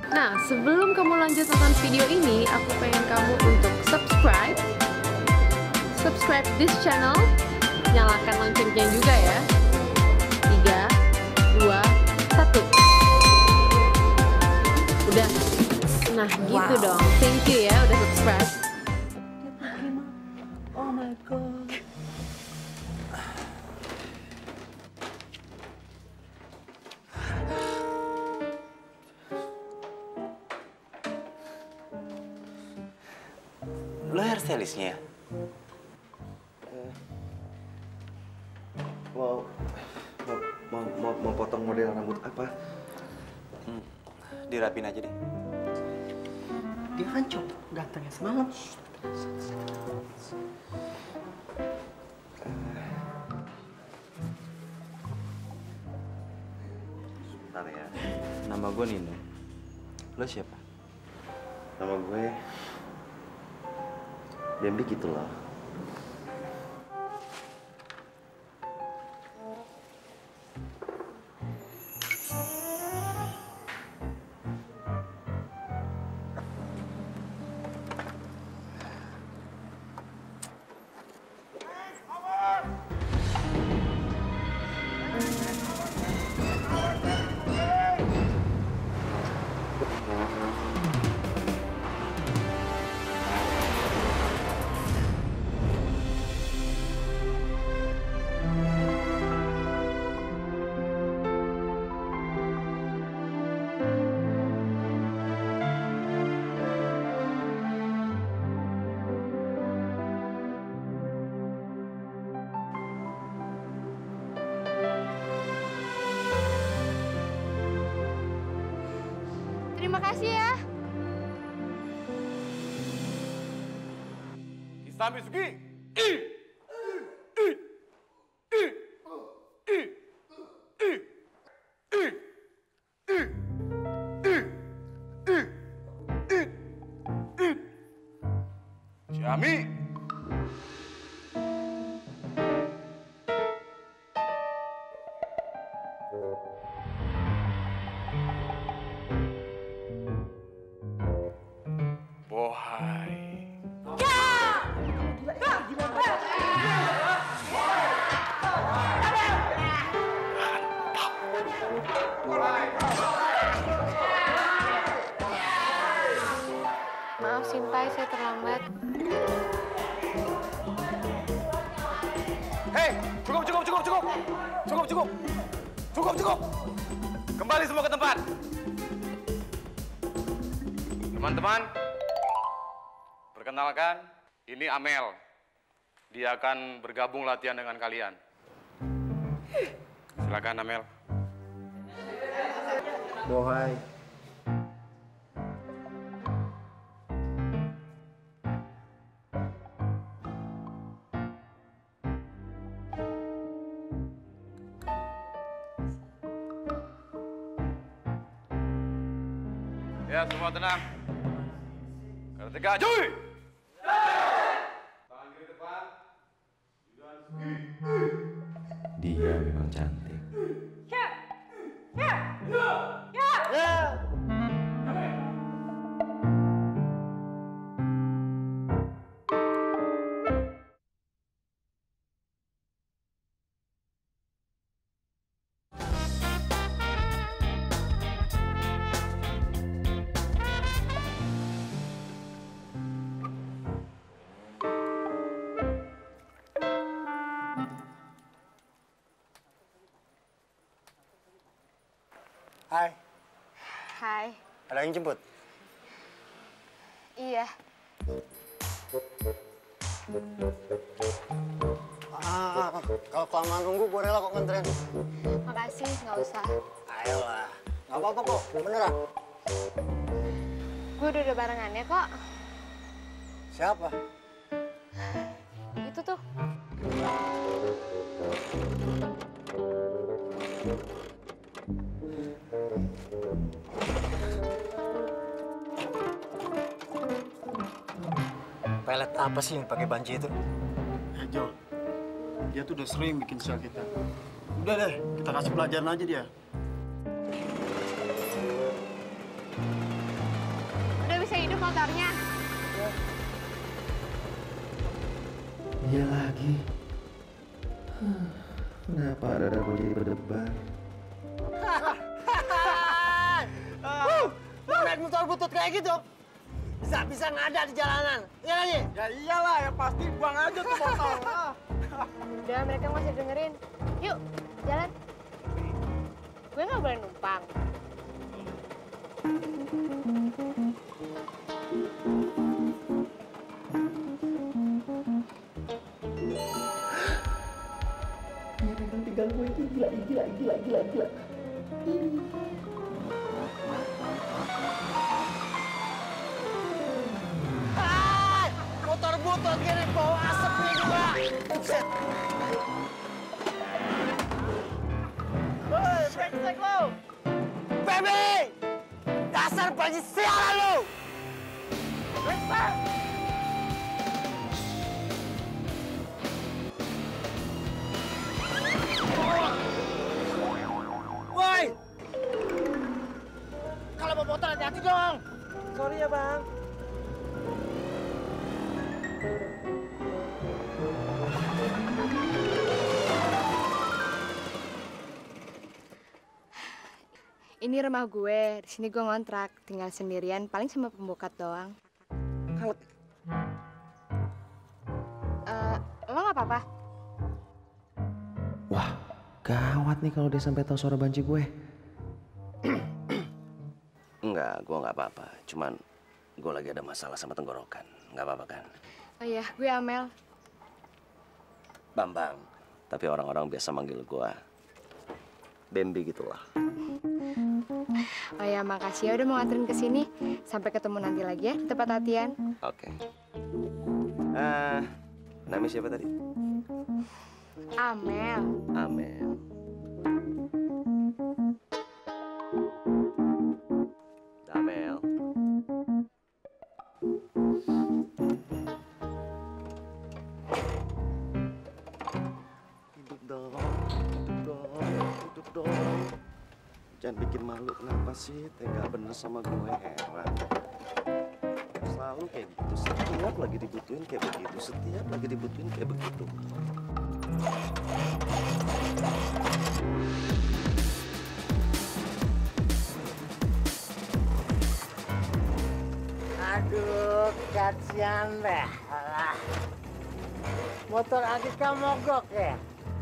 Nah, sebelum kamu lanjut nonton video ini, aku pengen kamu untuk subscribe this channel, nyalakan loncengnya juga ya. 3, 2, 1. Udah. Nah, gitu dong. Thank you ya udah subscribe. Oh my god. Lo hairstylistnya ya? Mau potong model rambut apa? Dirapin aja deh. Dia kan cowok gantengnya semalam. Bentar ya. Nama gue Nino. Lo siapa? Nama gue Bambi gitu loh. Terima kasih ya. Kisah Mitsuki. Ciami. Bohai. Maaf Sintai, saya terlambat. Hei, cukup. Kembali semua ke tempat. Teman-teman, perkenalkan, ini Amel. Dia akan bergabung latihan dengan kalian. Silakan Amel. Bohai. Ya, semua tenang. Karateka, Jui! Tangan kiri depan. Dia memang cantik. Hai, Hai. ada yang jemput? Iya. Kalau kelamaan nunggu, gue rela kok nganterin. Makasih, nggak usah. Ayolah, nggak apa-apa kok, beneran. Gue udah barengannya kok. Siapa? Itu tuh. Pelet apa sih yang pakai banci itu? Jo, dia tuh udah sering bikin sial kita. Udah deh, kita kasih pelajaran aja dia. motornya. Dia lagi. Kenapa dada gue jadi berdebar? Lu naik motor butut kayak gitu, bisa ngada di jalanan, iya nggak nih? Ya iyalah, ya pasti buang aja tuh motor. Udah, mereka masih dengerin. Yuk, jalan. Gue nggak boleh numpang. Dia pegang gue itu gila. Motor butut gini bawa asap nih juga. Buset. Hei, brengsek lo. Baby! Dasar bajis sialan lo. Brengsek. Woi! Kalau mau motor hati-hati dong. Sorry ya, Bang. Ini rumah gue, di sini gue ngontrak, tinggal sendirian, paling sama pembokat doang. Kalau Lo nggak apa-apa? Wah, gawat nih kalau dia sampai tahu suara banci gue. Enggak, gue nggak apa-apa. Cuman gue lagi ada masalah sama tenggorokan. Nggak apa-apa kan? Oh iya, gue Amel. Bambang. Tapi orang-orang biasa manggil gue Bambi gitulah. Oh ya, makasih ya udah mau nganterin ke sini. Sampai ketemu nanti lagi ya di tempat latihan. Oke. Namanya siapa tadi? Amel. Amel. Amel. Hidup dong. Jangan bikin malu, kenapa sih? Tega bener sama gue, heran. Selalu kayak gitu, setiap lagi dibutuhin kayak begitu. aduh, kasihan deh. Alah. Motor Adika mogok ya?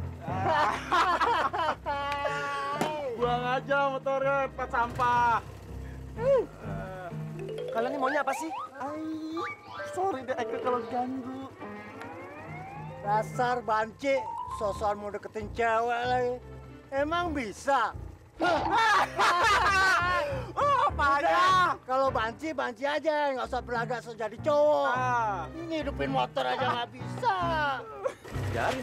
Buang aja motornya, tempat sampah. Kalian ini maunya apa sih? Sorry deh, Eka kalau ganggu. Dasar banci, sosokan mau deketin cewek lagi. Emang bisa? Apa aja? Kalau banci aja, nggak usah berlagak jadi cowok. Ngidupin motor aja nggak bisa. Jarin.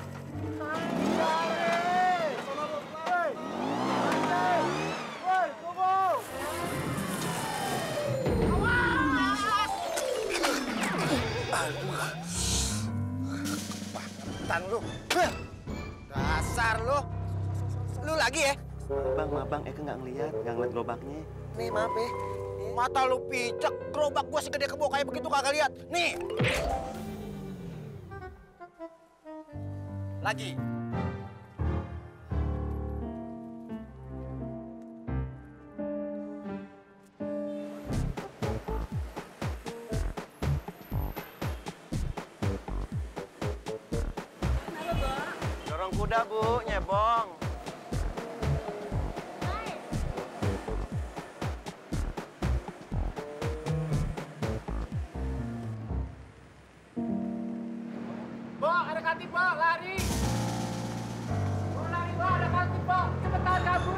Woi, tunggu! Tang lu. Dasar lu. Lu lagi ya? Mabang, Eka nggak ngeliat gerobaknya. Nih maaf ya. Mata lu picek, gerobak gua segede kebo kayak begitu kagak lihat. Nih. Lagi. Dorong kuda, Bu, nyebong. Bo, ada kantin, Bo, lari. Bo, lari, Bo, ada kantin, Bo. Cepetan kabur.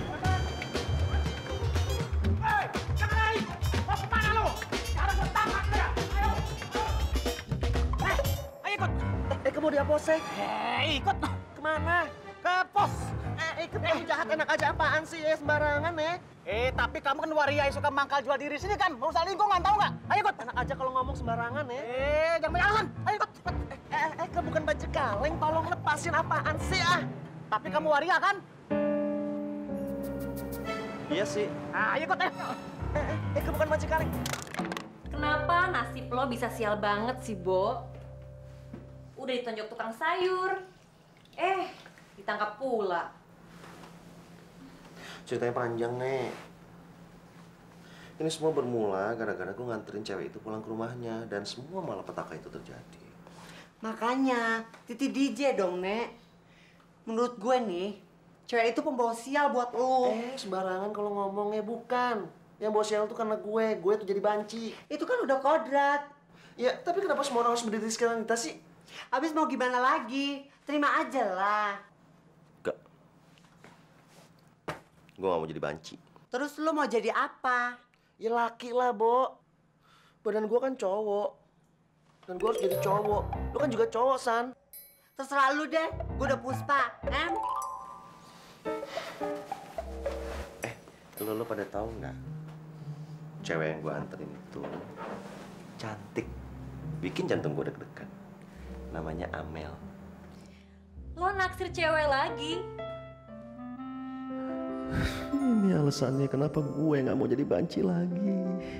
Hei, jangan lari. Mau kemana lo? Sekarang gue tangkap dia. Ayo. Ayo ikut. Eka mau diaposek. Ikut. Kemana? Ke pos. Ikut kamu jahat enak aja apaan sih ya sembarangan ya? Tapi kamu kan waria yang suka mangkal jual diri sini kan? Merusak lingkungan, tahu nggak? Ayo ikut. Enak aja kalau ngomong sembarangan ya. Jangan banyak alasan. Ayo ikut. Eka bukan baju kaleng, tolong lepasin apaan sih ah? Tapi kamu waria kan? Iya sih. Ayo ikut. Eka bukan baju kaleng. Kenapa nasib lo bisa sial banget sih, Bo? Udah ditonjok tukang sayur. Ditangkap pula. Ceritanya panjang, Nek. Ini semua bermula gara-gara gue nganterin cewek itu pulang ke rumahnya. Dan semua malapetaka itu terjadi. Makanya, Titi DJ dong, Nek. Menurut gue nih, cewek itu pembawa sial buat lo. Sembarangan kalau ngomongnya, bukan. Yang bawa sial itu karena gue tuh jadi banci. Itu kan udah kodrat. Ya, tapi kenapa semua orang harus berdiri sekarang kita sih? Habis mau gimana lagi? Terima aja lah. Gak. Gue gak mau jadi banci. Terus lo mau jadi apa? Ya laki lah, Bo. Badan gue kan cowok. Dan gue harus jadi cowok. Lu kan juga cowok, San. Terserah lu deh. Gue udah puspa. Lo pada tahu nggak? Cewek yang gue anterin itu cantik. Bikin jantung gue deg-degan. Namanya Amel. Lo naksir cewek lagi? Ini alasannya kenapa gue nggak mau jadi banci lagi.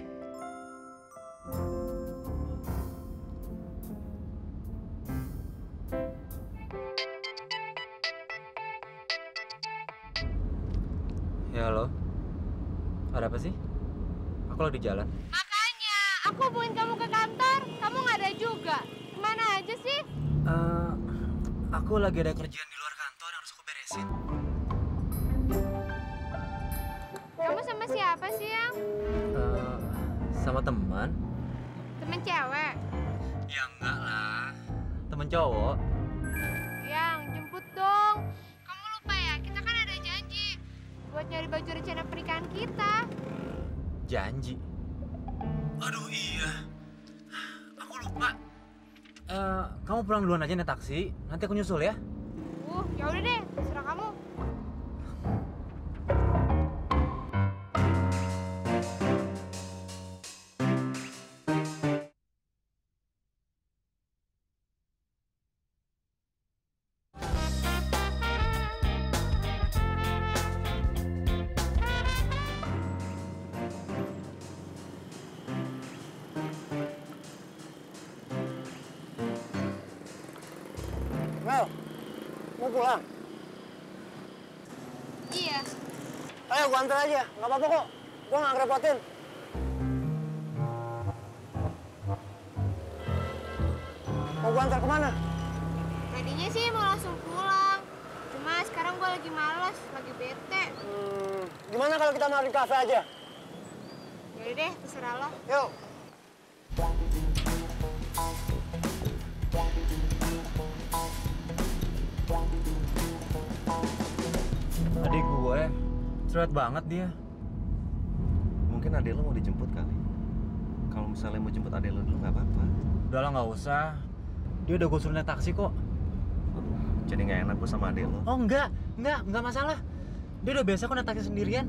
Ya halo, ada apa sih? Aku lagi di jalan. Makanya, aku hubungin kamu ke kantor, kamu nggak ada juga. Kemana aja sih? Aku lagi ada kerjaan di luar kantor yang harus aku beresin. Kamu sama siapa sih, Yang? Sama teman. Temen cewek? Ya enggak lah, temen cowok. Yang, jemput dong. Kamu lupa ya, kita kan ada janji buat nyari baju rencana pernikahan kita. Janji? Aduh iya, aku lupa. Kamu pulang duluan aja naik taksi, nanti aku nyusul ya. Ya udah deh, terserah kamu. Mel, mau pulang? Iya. Ayo, gua antar aja. Nggak apa-apa kok. Gua nggak ngerepotin. Mau gua antar kemana? Tadinya sih mau langsung pulang. Cuma sekarang gue lagi malas, lagi bete. Gimana kalau kita makan di kafe aja? Yaudah deh, terserah lo. Yuk. Adik gue, cerewet banget dia. Mungkin adek lo mau dijemput kali. Kalau misalnya mau jemput adek lo dulu nggak apa-apa. Udah lah, nggak usah. Dia udah gue suruh naik taksi kok. Jadi nggak enak gue sama adek lo. Oh enggak masalah. Dia udah biasa kok naik taksi sendirian.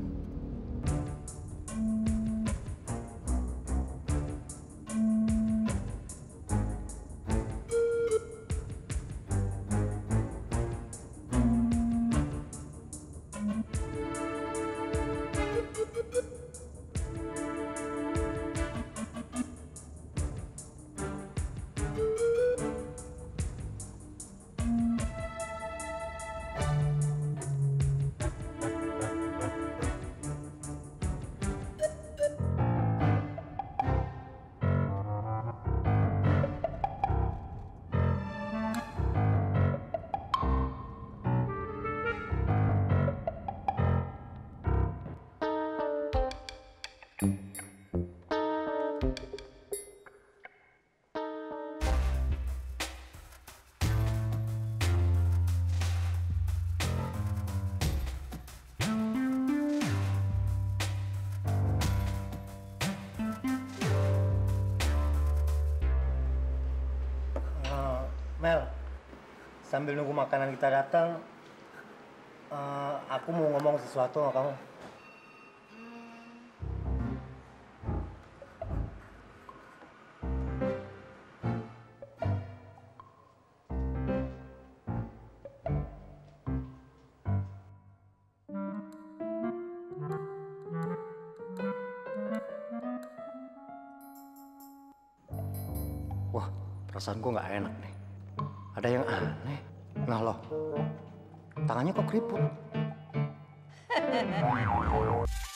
Mel, sambil nunggu makanan kita datang, aku mau ngomong sesuatu sama kamu. Perasaan gue nggak enak nih. Ada yang aneh. Nah loh, tangannya kok keriput?